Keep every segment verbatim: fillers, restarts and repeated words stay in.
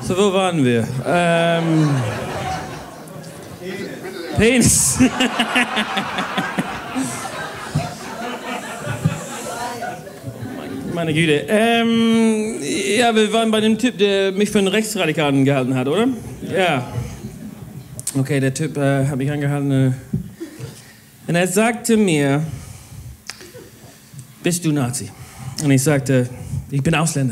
So, wo waren wir? Ähm, Penis. Meine Güte. Ähm, ja, wir waren bei dem Typ, der mich für einen Rechtsradikalen gehalten hat, oder? Ja. Okay, der Typ äh, hat mich angehalten. Äh, und er sagte mir, bist du Nazi? Und ich sagte, ich bin Ausländer.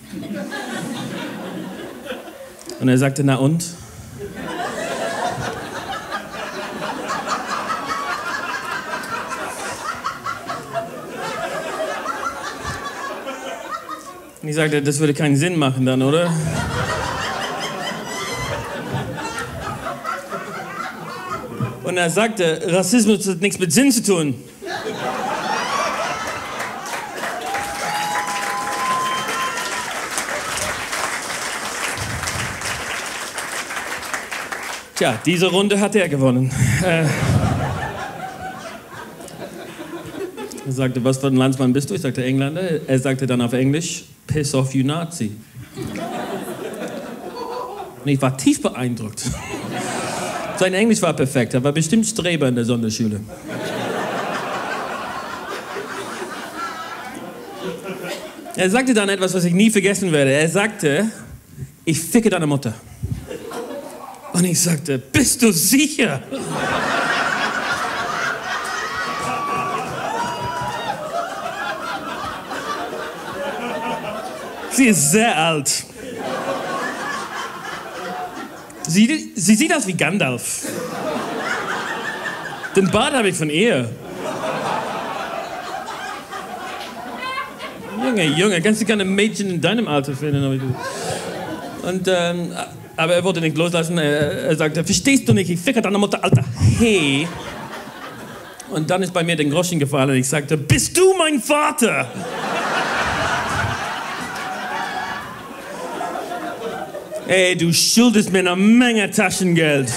Und er sagte, na und? Und ich sagte, das würde keinen Sinn machen dann, oder? Und er sagte, Rassismus hat nichts mit Sinn zu tun. Tja, diese Runde hat er gewonnen. Äh, er sagte, was für ein Landsmann bist du? Ich sagte, Engländer. Er sagte dann auf Englisch, piss off, you Nazi. Und ich war tief beeindruckt. Sein Englisch war perfekt, er war bestimmt Streber in der Sonderschule. Er sagte dann etwas, was ich nie vergessen werde. Er sagte, ich ficke deine Mutter. Und ich sagte, bist du sicher? Sie ist sehr alt. Sie, sie sieht aus wie Gandalf. Den Bart habe ich von ihr. Junge, Junge, kannst du keine Mädchen in deinem Alter finden? Und, ähm, aber er wollte nicht loslassen. Er, er sagte, verstehst du nicht, ich ficke deine Mutter, Alter. Hey. Und dann ist bei mir den Groschen gefallen und ich sagte, bist du mein Vater? Ey, du schuldest mir eine Menge Taschengeld.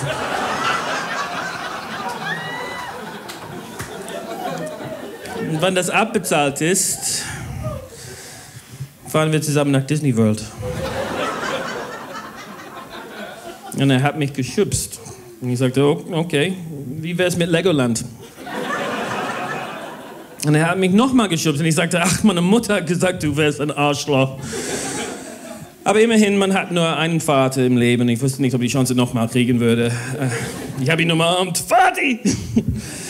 Und wenn das abbezahlt ist, fahren wir zusammen nach Disney World. Und er hat mich geschubst. Und ich sagte, okay, wie wär's mit Legoland? Und er hat mich nochmal geschubst. Und ich sagte, ach, meine Mutter hat gesagt, du wärst ein Arschloch. Aber immerhin, man hat nur einen Vater im Leben. Ich wusste nicht, ob ich die Chance nochmal kriegen würde. Ich habe ihn umarmt. Vati!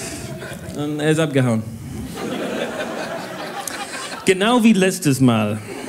Und er ist abgehauen. Genau wie letztes Mal.